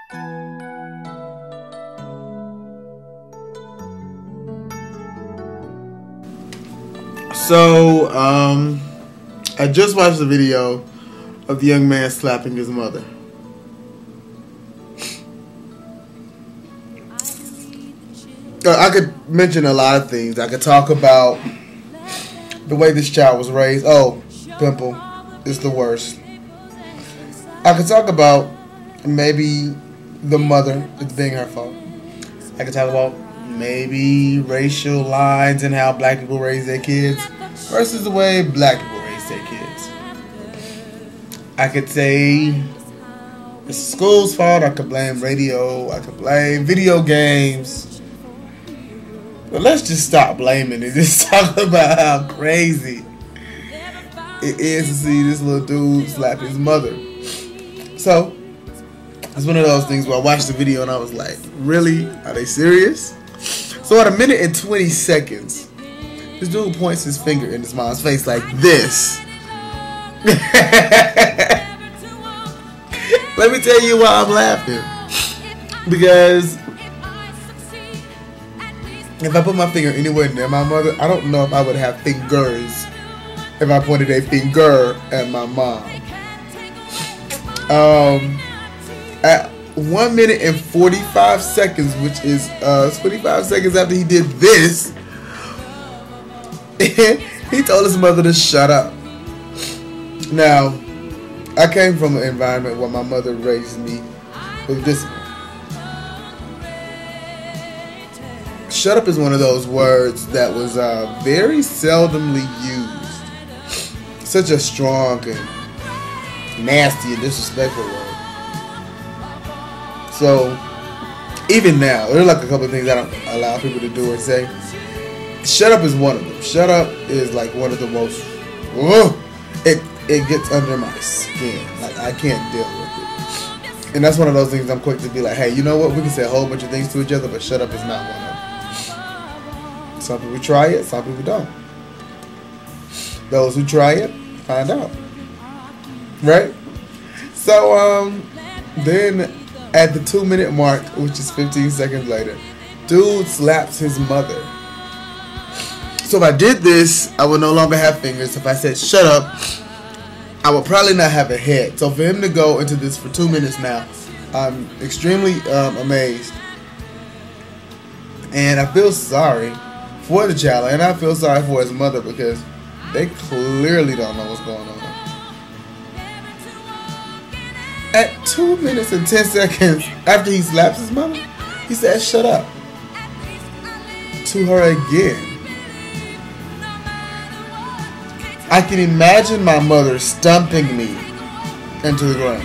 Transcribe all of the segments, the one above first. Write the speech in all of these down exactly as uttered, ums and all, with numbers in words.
So, um, I just watched the video of the young man slapping his mother. Uh, I could mention a lot of things. I could talk about the way this child was raised. Oh, pimple is the worst. I could talk about maybe the mother, it's being her fault. I could talk about maybe racial lines and how black people raise their kids versus the way black people raise their kids. I could say it's the school's fault. I could blame radio. I could blame video games. But let's just stop blaming and just talk about how crazy it is to see this little dude slap his mother. So, it's one of those things where I watched the video and I was like, really? Are they serious? So at a minute and twenty seconds, this dude points his finger in his mom's face like this. Let me tell you why I'm laughing. Because if I put my finger anywhere near my mother, I don't know if I would have fingers if I pointed a finger at my mom. Um, at one minute and forty-five seconds, which is uh, twenty-five seconds after he did this, he told his mother to shut up. Now, I came from an environment where my mother raised me with discipline. Shut up is one of those words that was uh, very seldomly used. Such a strong and nasty and disrespectful word. So, even now, there are like a couple of things I don't allow people to do or say. Shut up is one of them. Shut up is like one of the most, ugh, it, it gets under my skin. Like, I can't deal with it. And that's one of those things I'm quick to be like, hey, you know what? We can say a whole bunch of things to each other, but shut up is not one of them. Some people try it, some people don't. Those who try it, find out. Right? So, um, then at the two minute mark, which is fifteen seconds later, dude slaps his mother. So if I did this, I would no longer have fingers. If I said shut up, I would probably not have a head. So for him to go into this for two minutes now, I'm extremely um, amazed. And I feel sorry for the child, and I feel sorry for his mother because they clearly don't know what's going on. At two minutes and ten seconds after he slaps his mother, he says, shut up. To her again. I can imagine my mother stumping me into the ground.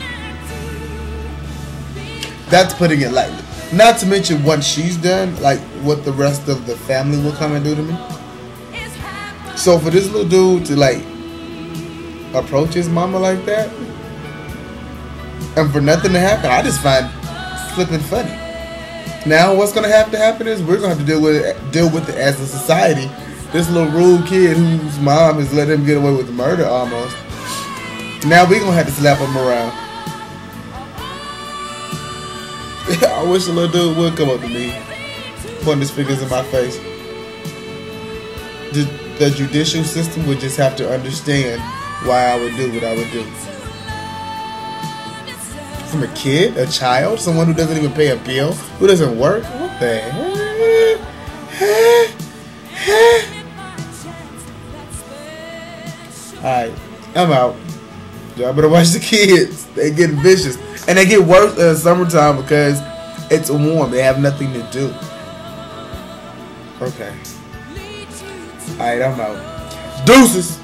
That's putting it lightly. Not to mention once she's done, like what the rest of the family will come and do to me. So for this little dude to like approach his mama like that, and for nothing to happen, I just find flipping funny. Now what's gonna have to happen is we're gonna have to deal with it, deal with it as a society. This little rude kid whose mom has let him get away with murder almost. Now we're gonna have to slap him around. I wish the little dude would come up to me, pointing his fingers in my face. The, the judicial system would just have to understand why I would do what I would do. From a kid, a child, someone who doesn't even pay a bill, who doesn't work? What the heck? Alright, I'm out. Y'all better watch the kids. They get vicious. And they get worse in the summertime because it's warm. They have nothing to do. Okay. Alright, I'm out. Deuces.